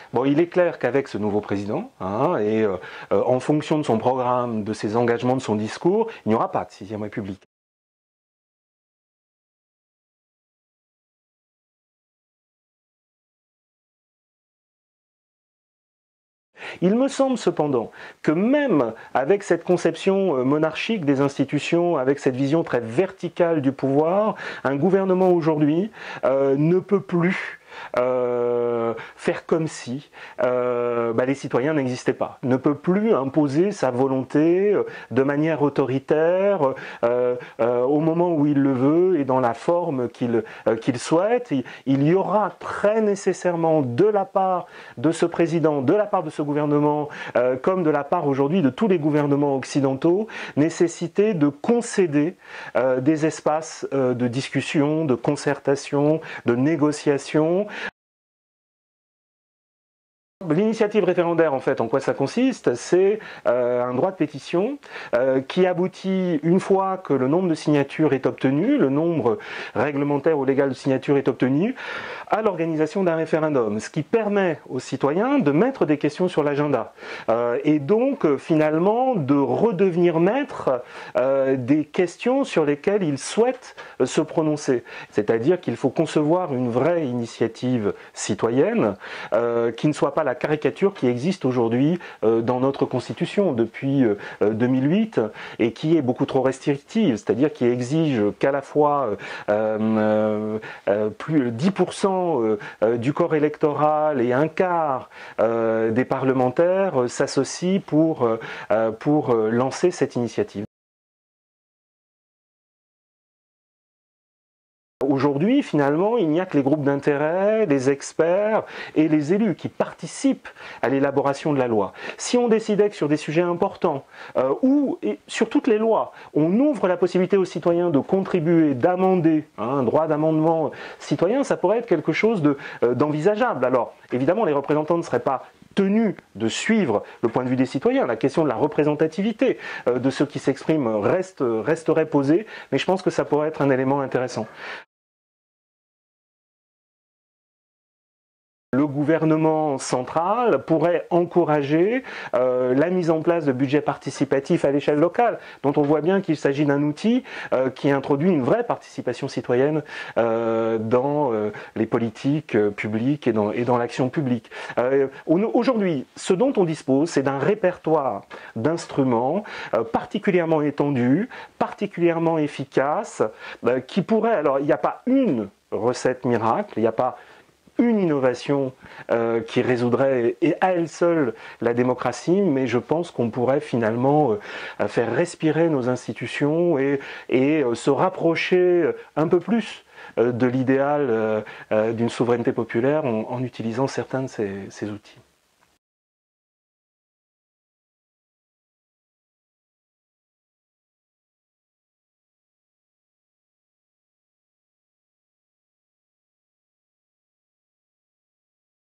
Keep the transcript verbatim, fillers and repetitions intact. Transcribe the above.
Bon, il est clair qu'avec ce nouveau président, hein, et euh, euh, en fonction de son programme, de ses engagements, de son discours, il n'y aura pas de sixième République. Il me semble cependant que même avec cette conception monarchique des institutions, avec cette vision très verticale du pouvoir, un gouvernement aujourd'hui euh, ne peut plus Euh, faire comme si euh, bah, les citoyens n'existaient pas, ne peut plus imposer sa volonté euh, de manière autoritaire euh, euh, au moment où il le veut et dans la forme qu'il euh, qu'il souhaite. Il, il y aura très nécessairement de la part de ce président, de la part de ce gouvernement, euh, comme de la part aujourd'hui de tous les gouvernements occidentaux, nécessité de concéder euh, des espaces euh, de discussion, de concertation, de négociation. L'initiative référendaire, en fait, en quoi ça consiste? C'est euh, un droit de pétition euh, qui aboutit, une fois que le nombre de signatures est obtenu, le nombre réglementaire ou légal de signatures est obtenu, à l'organisation d'un référendum, ce qui permet aux citoyens de mettre des questions sur l'agenda euh, et donc euh, finalement de redevenir maître euh, des questions sur lesquelles ils souhaitent euh, se prononcer. C'est-à-dire qu'il faut concevoir une vraie initiative citoyenne euh, qui ne soit pas la caricature qui existe aujourd'hui euh, dans notre Constitution depuis euh, deux mille huit et qui est beaucoup trop restrictive, c'est-à-dire qui exige qu'à la fois euh, euh, plus dix pour cent euh, du corps électoral et un quart euh, des parlementaires euh, s'associent pour, euh, pour lancer cette initiative. Aujourd'hui, finalement, il n'y a que les groupes d'intérêt, les experts et les élus qui participent à l'élaboration de la loi. Si on décidait que sur des sujets importants, euh, ou et sur toutes les lois, on ouvre la possibilité aux citoyens de contribuer, d'amender, hein, un droit d'amendement citoyen, ça pourrait être quelque chose de, euh, d'envisageable. Alors, évidemment, les représentants ne seraient pas tenus de suivre le point de vue des citoyens. La question de la représentativité euh, de ceux qui s'expriment reste, resterait posée, mais je pense que ça pourrait être un élément intéressant. Le gouvernement central pourrait encourager euh, la mise en place de budgets participatifs à l'échelle locale, dont on voit bien qu'il s'agit d'un outil euh, qui introduit une vraie participation citoyenne euh, dans euh, les politiques euh, publiques et dans, et dans l'action publique. Euh, Aujourd'hui, ce dont on dispose, c'est d'un répertoire d'instruments euh, particulièrement étendu, particulièrement efficace, euh, qui pourrait, alors il n'y a pas une recette miracle, il n'y a pas une innovation euh, qui résoudrait et à elle seule la démocratie, mais je pense qu'on pourrait finalement euh, faire respirer nos institutions et, et euh, se rapprocher un peu plus euh, de l'idéal euh, euh, d'une souveraineté populaire en, en utilisant certains de ces, ces outils.